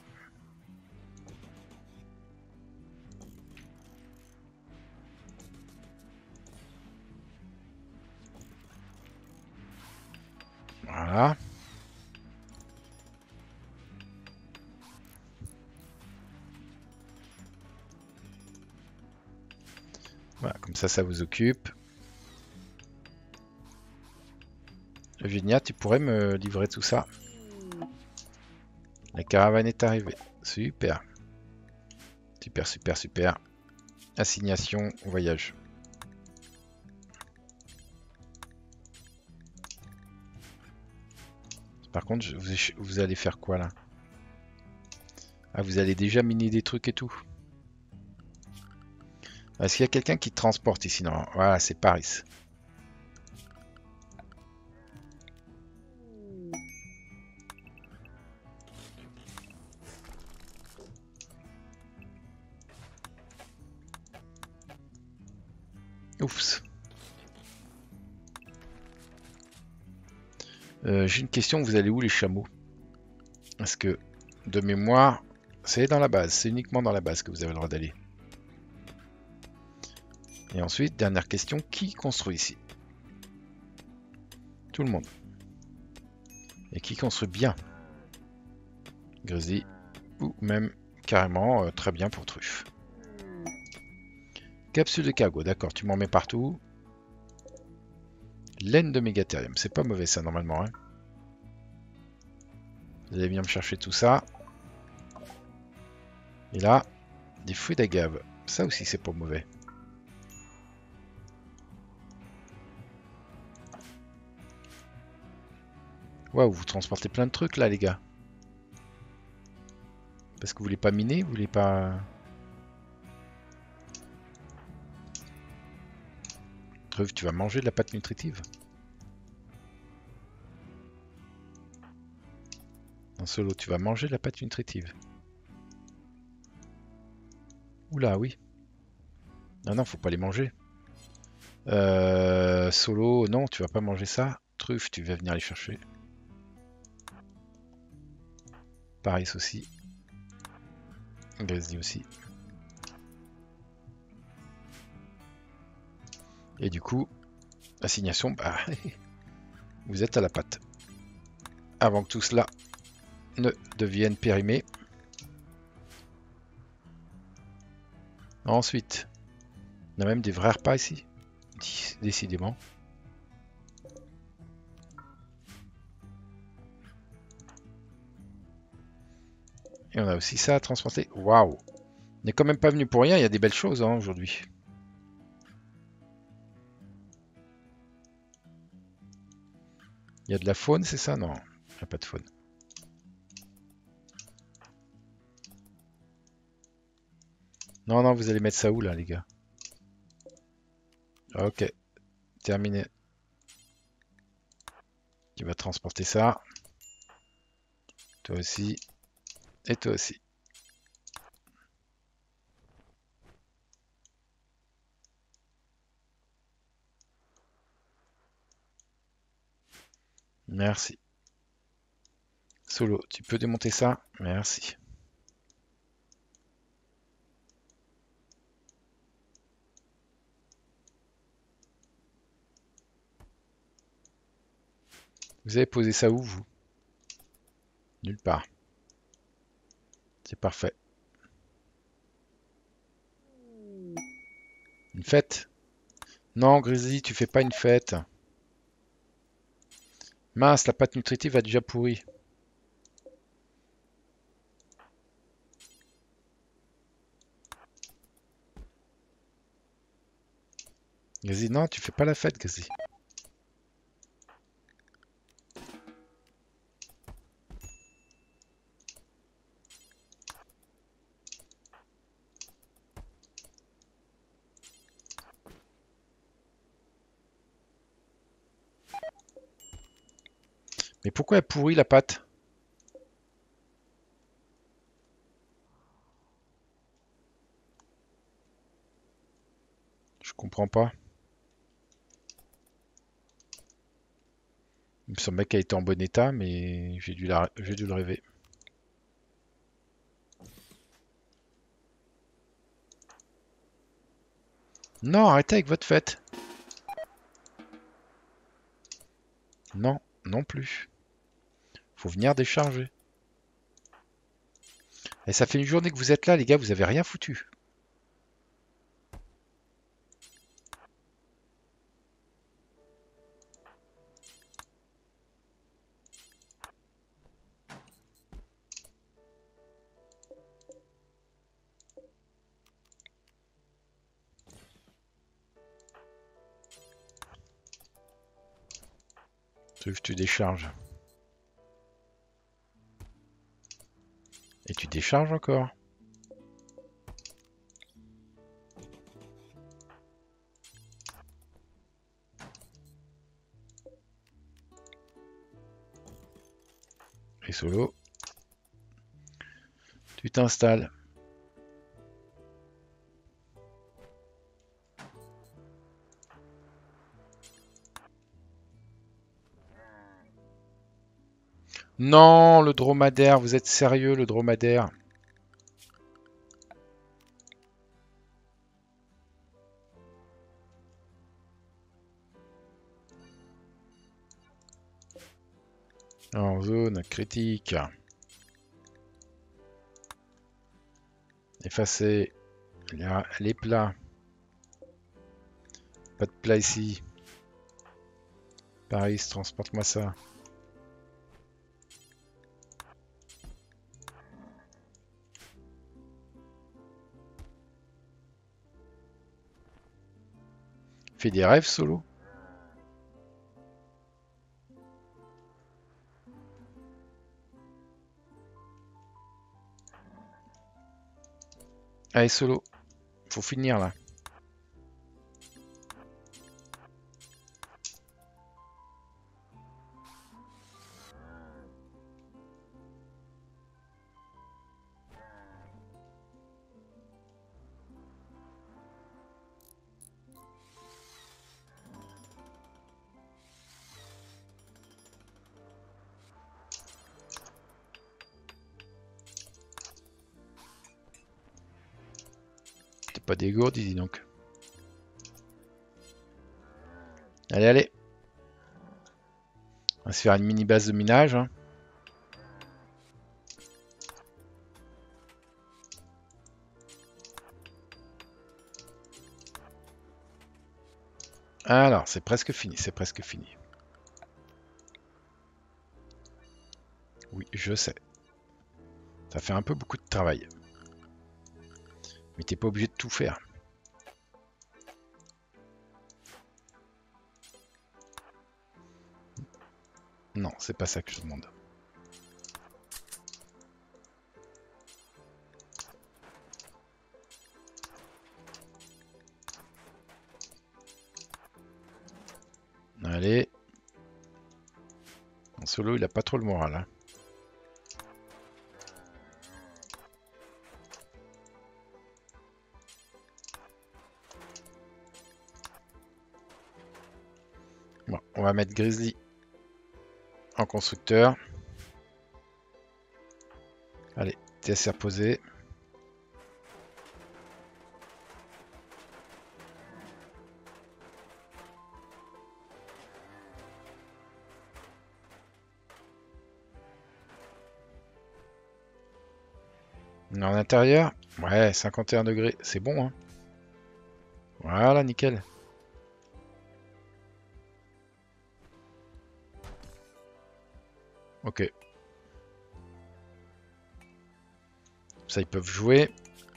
Voilà. Voilà, comme ça, ça vous occupe. Eugénia, tu pourrais me livrer tout ça? La caravane est arrivée. Super. Super, super, super. Assignation, voyage. Par contre, je- vous, vous allez faire quoi là? Ah, vous allez déjà miner des trucs et tout. Est-ce qu'il y a quelqu'un qui transporte ici? Non, voilà, c'est Paris. Oups. Euh, J'ai une question, vous allez où les chameaux? Parce que, de mémoire, c'est dans la base, c'est uniquement dans la base que vous avez le droit d'aller. Et ensuite, dernière question, qui construit ici? Tout le monde. Et qui construit bien? Grisy, ou même carrément euh, très bien pour truffe. Capsule de cargo, d'accord, tu m'en mets partout. Laine de mégatherium, c'est pas mauvais ça normalement. Hein. Vous allez bien me chercher tout ça. Et là, des fruits d'agave. Ça aussi, c'est pas mauvais. Waouh, vous transportez plein de trucs là, les gars. Parce que vous voulez pas miner, vous voulez pas... Truffe, tu vas manger de la pâte nutritive. En solo, tu vas manger de la pâte nutritive. Oula, oui. Ah non, faut pas les manger. Euh, solo, non, tu vas pas manger ça. Truffe, tu vas venir les chercher. Paris aussi. Grizzly aussi. Et du coup, assignation, bah, vous êtes à la pâte. Avant que tout cela ne devienne périmé. Ensuite, on a même des vrais repas ici. Décidément. Et on a aussi ça à transporter. Waouh! On n'est quand même pas venu pour rien, il y a des belles choses hein, aujourd'hui. Il y a de la faune, c'est ça? Non, il n'y a pas de faune. Non, non, vous allez mettre ça où là, les gars? Ok, terminé. Tu vas transporter ça. Toi aussi. Et toi aussi. Merci. Solo, tu peux démonter ça? Merci. Vous avez posé ça où, vous? Nulle part. C'est parfait. Une fête? Non, Grizzly, tu fais pas une fête. Mince, la pâte nutritive a déjà pourri. Grizzly, non, tu fais pas la fête, Grizzly. Mais pourquoi elle pourrit la pâte? Je comprends pas. Il me semblait qu'elle était en bon état, mais j'ai dû, la... j'ai dû le rêver. Non, arrêtez avec votre fête. Non, non plus. Faut venir décharger. Et ça fait une journée que vous êtes là, les gars, vous avez rien foutu. Tu tu décharges. Et tu décharges encore. Et solo. Tu t'installes. Non, le dromadaire, vous êtes sérieux, le dromadaire? En zone critique. Effacer les plats. Pas de plat ici. Paris, transporte-moi ça. fais des rêves solo? Allez, solo. Faut finir là. T'es pas dégourdi, dis donc. Allez, allez. On va se faire une mini base de minage. Hein. Alors, c'est presque fini, c'est presque fini. Oui, je sais. Ça fait un peu beaucoup de travail. Mais t'es pas obligé de tout faire. Non, c'est pas ça que je demande. Allez. En solo, il a pas trop le moral. Hein. Bon, on va mettre Grizzly en constructeur. Allez, T S R posé. En intérieur, ouais, cinquante et un degrés, c'est bon. Hein. Voilà, nickel. Ok. Ça, ils peuvent jouer.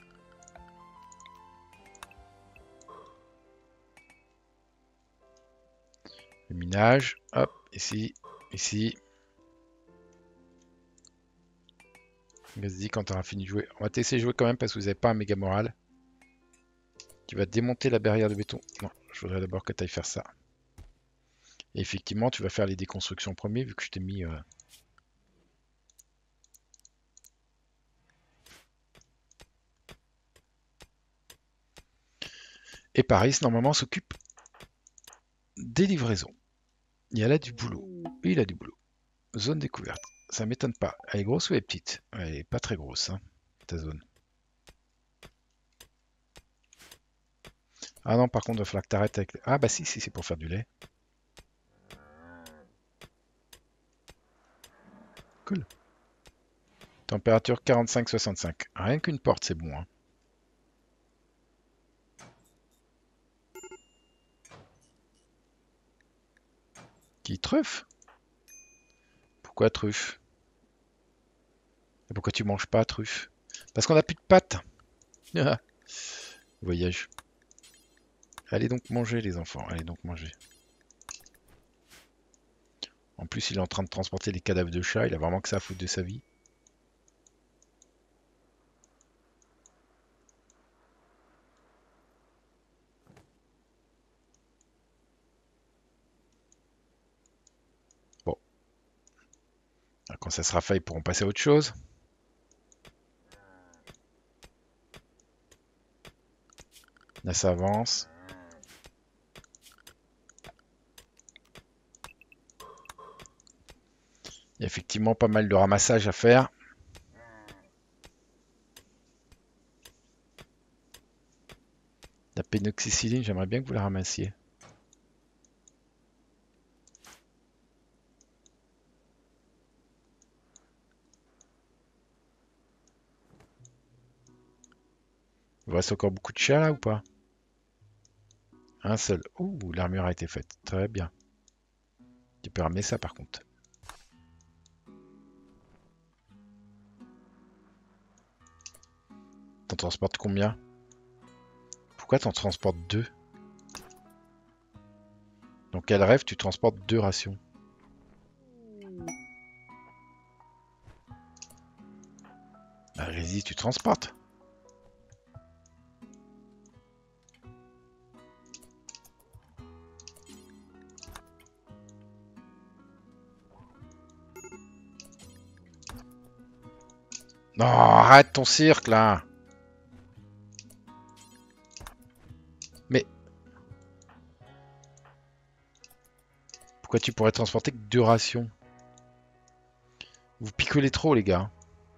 Le minage. Hop, ici, ici. Vas-y, quand tu auras fini de jouer. On va te laisser jouer quand même parce que vous n'avez pas un méga moral. Tu vas démonter la barrière de béton. Non, je voudrais d'abord que tu ailles faire ça. Et effectivement, tu vas faire les déconstructions premiers vu que je t'ai mis... Euh... Et Paris, normalement, s'occupe des livraisons. Il y a là du boulot. Il a du boulot. Zone découverte. Ça m'étonne pas. Elle est grosse ou elle est petite? Elle est pas très grosse, hein, ta zone. Ah non, par contre, il va falloir que t'arrêtes avec... Ah bah si, si, c'est pour faire du lait. Cool. Température quarante-cinq soixante-cinq. Rien qu'une porte, c'est bon. Hein. Qui truffe? Pourquoi truffe? Et pourquoi tu manges pas truffe? Parce qu'on n'a plus de pâtes. Voyage. Allez donc manger les enfants. Allez donc manger. En plus, il est en train de transporter les cadavres de chats. Il a vraiment que ça à foutre de sa vie. Bon. Alors, quand ça sera fait, ils pourront passer à autre chose. Là, ça avance. Il y a effectivement pas mal de ramassage à faire. La pénoxycilline, j'aimerais bien que vous la ramassiez. Il vous reste encore beaucoup de chats là ou pas? Un seul. Ouh, l'armure a été faite. Très bien. Tu peux ramener ça par contre. T'en transportes combien? Pourquoi t'en transportes deux? Donc quel rêve, tu transportes deux rations. Bah, vas-y, tu transportes. Non, arrête ton cirque là. Mais pourquoi tu pourrais transporter que deux rations? Vous picolez trop les gars.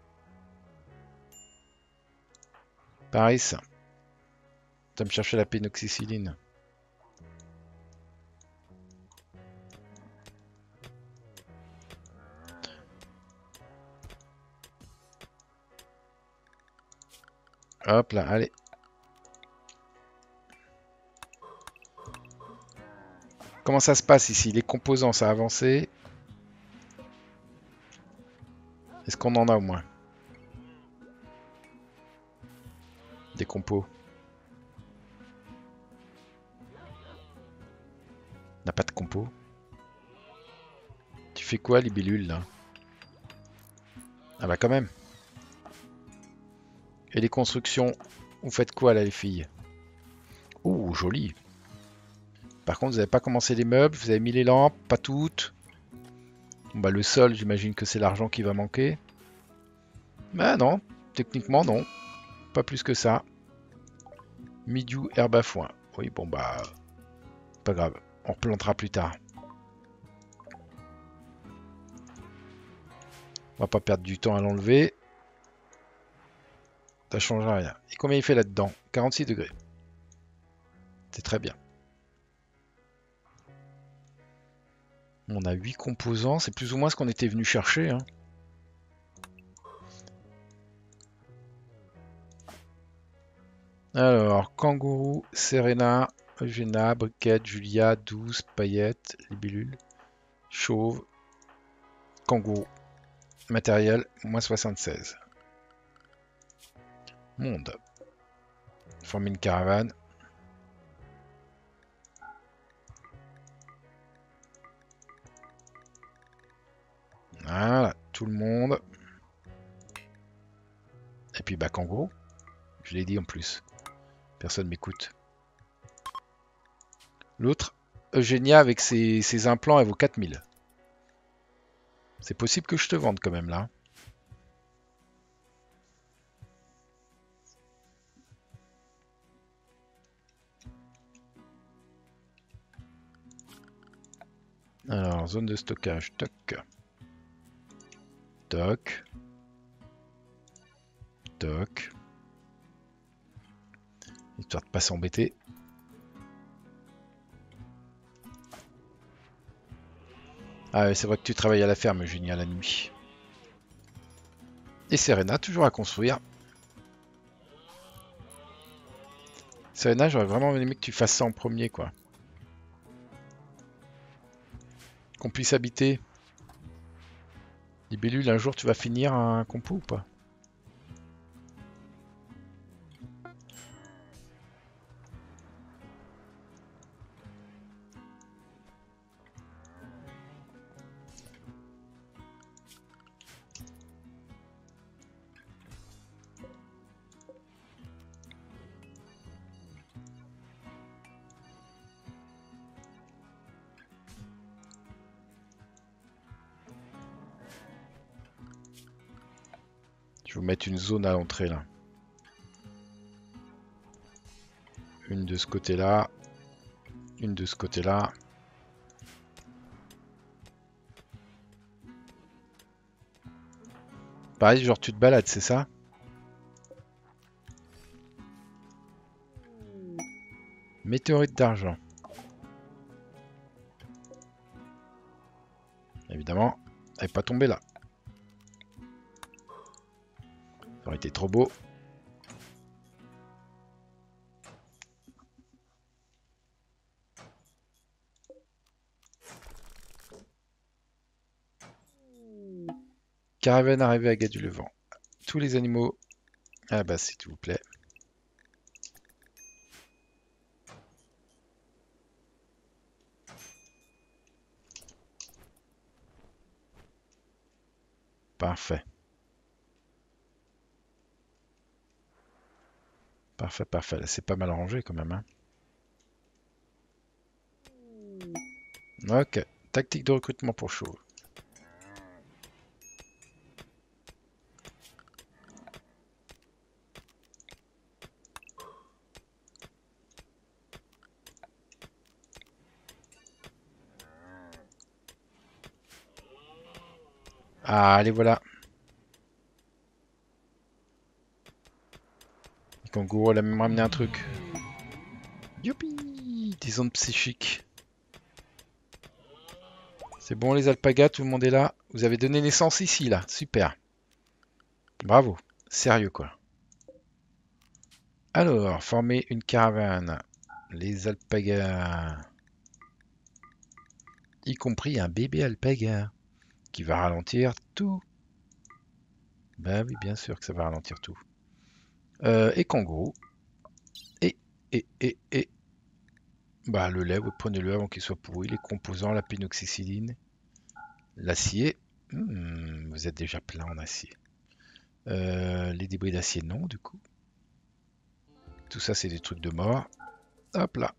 Pareil ça. Tu vas me chercher la pénoxycilline. Hop là, allez. Comment ça se passe ici? Les composants, ça a avancé. Est-ce qu'on en a au moins? Des compos. On n'a pas de compos. Tu fais quoi, libellule, là? Ah bah quand même. Et les constructions, vous faites quoi, là, les filles? Ouh, joli. Par contre, vous n'avez pas commencé les meubles, vous avez mis les lampes, pas toutes. Bon, bah le sol, j'imagine que c'est l'argent qui va manquer. Bah non, techniquement non. Pas plus que ça. Midiou, herbe à foin. Oui, bon bah... Pas grave, on replantera plus tard. On va pas perdre du temps à l'enlever. Ça change rien. Et combien il fait là-dedans? quarante-six degrés. C'est très bien. On a huit composants, c'est plus ou moins ce qu'on était venu chercher. Hein. Alors, kangourou, Serena, Eugéna, briquette, Julia, douce, paillettes, libellule, chauve, kangourou. Matériel, moins soixante-seize. Monde. Former une caravane. Voilà, tout le monde. Et puis bah kangourou. Je l'ai dit en plus. Personne m'écoute. L'autre, Eugénia avec ses, ses implants, elle vaut quatre mille. C'est possible que je te vende quand même là. Alors, zone de stockage, toc. Toc. Toc. Histoire de pas s'embêter. Ah ouais, c'est vrai que tu travailles à la ferme, Eugénia, la nuit. Et Serena, toujours à construire. Serena, j'aurais vraiment aimé que tu fasses ça en premier, quoi. Qu'on puisse habiter. Libellule, un jour, tu vas finir un compo ou pas? Je vais vous mettre une zone à l'entrée, là. Une de ce côté-là. Une de ce côté-là. Pareil, genre tu te balades, c'est ça? Météorite d'argent. Évidemment, elle n'est pas tombée là. Ça aurait été trop beau. Caravane arrivée à Gadu-le-Vent. Tous les animaux à la base, s'il vous plaît. Parfait. Parfait, parfait. Là, c'est pas mal rangé quand même. Hein. Ok. Tactique de recrutement pour chaud. Ah, allez, voilà. Le kangourou, elle a même ramené un truc. Youpi! Des ondes psychiques. C'est bon, les alpagas, tout le monde est là. Vous avez donné naissance ici, là. Super. Bravo. Sérieux, quoi. Alors, former une caravane. Les alpagas. Y compris un bébé alpaga. Qui va ralentir tout. Bah oui, bien sûr que ça va ralentir tout. Euh, et kangourou. Et, et, et, et. Bah, le lait, vous prenez-le avant qu'il soit pourri. Les composants, la pénoxycilline. L'acier. Hmm, vous êtes déjà plein en acier. Euh, les débris d'acier, non, du coup. Tout ça, c'est des trucs de mort. Hop là.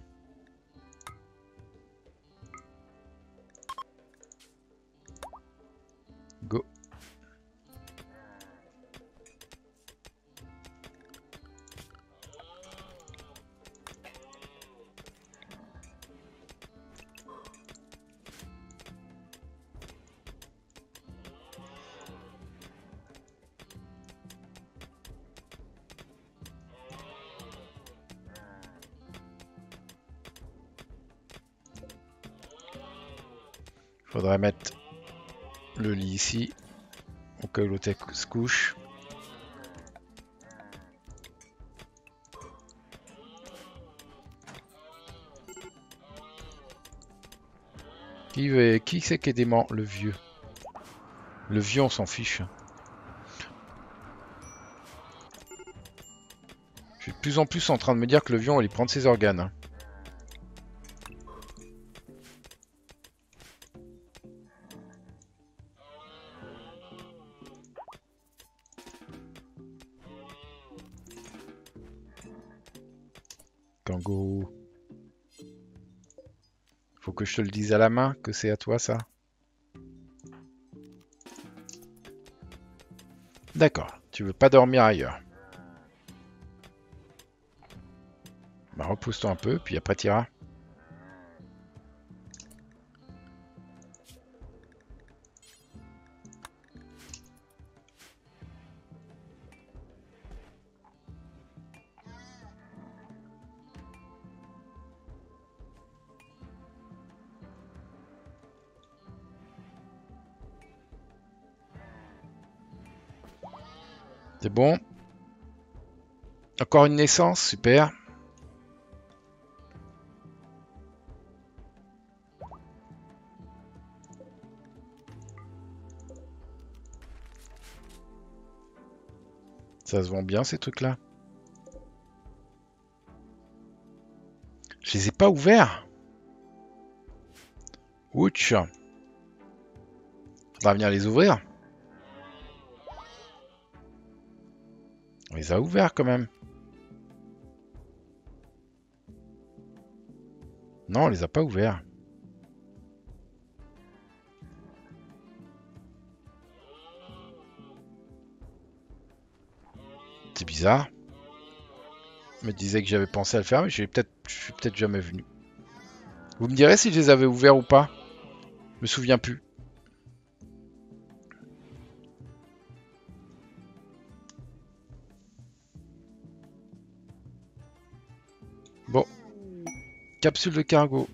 Go. Faudrait mettre le lit ici, au cas où l'autre se couche. Qui, veut, qui c'est qui est dément? Le vieux. Le vieux, on s'en fiche. Je suis de plus en plus en train de me dire que le vieux, on va lui prendre ses organes. Hein. Kangourou. Faut que je te le dise à la main que c'est à toi ça. D'accord, tu veux pas dormir ailleurs. Bah repousse-toi un peu, puis après t'iras. C'est bon. Encore une naissance, super. Ça se vend bien ces trucs-là. Je les ai pas ouverts. Ouch. Faudra venir les ouvrir. On les a ouverts quand même. Non, on les a pas ouverts. C'est bizarre. Je me disais que j'avais pensé à le faire, mais je suis peut-être peut jamais venu. Vous me direz si je les avais ouverts ou pas? Je me souviens plus. Bon. Capsule de cargo.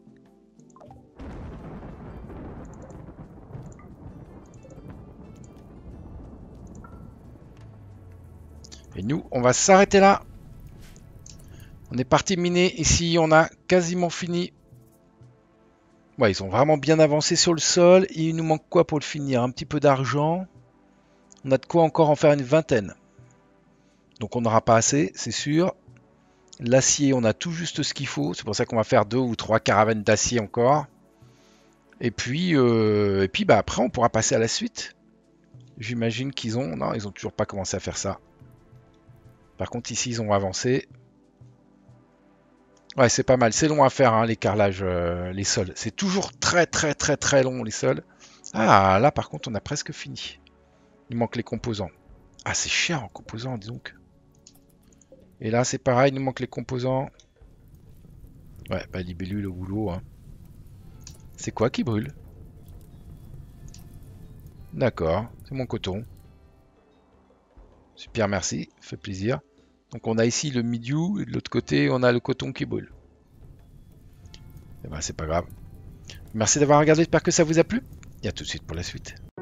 Et nous, on va s'arrêter là. On est parti miner. Ici, on a quasiment fini. Ouais, ils ont vraiment bien avancé sur le sol. Et il nous manque quoi pour le finir? Un petit peu d'argent. On a de quoi encore en faire une vingtaine. Donc on n'aura pas assez, c'est sûr. L'acier, on a tout juste ce qu'il faut. C'est pour ça qu'on va faire deux ou trois caravanes d'acier encore. Et puis, euh, et puis bah, après, on pourra passer à la suite. J'imagine qu'ils ont... Non, ils ont toujours pas commencé à faire ça. Par contre, ici, ils ont avancé. Ouais, c'est pas mal. C'est long à faire, hein, les carrelages, euh, les sols. C'est toujours très, très, très, très long, les sols. Ah, là, par contre, on a presque fini. Il manque les composants. Ah, c'est cher en composants, dis donc. Et là, c'est pareil, il nous manque les composants. Ouais, bah, libellule au boulot, hein. C'est quoi qui brûle? D'accord, c'est mon coton. Super, merci, fait plaisir. Donc on a ici le midiou, et de l'autre côté, on a le coton qui brûle. Et ben, c'est pas grave. Merci d'avoir regardé, j'espère que ça vous a plu. Et à tout de suite pour la suite.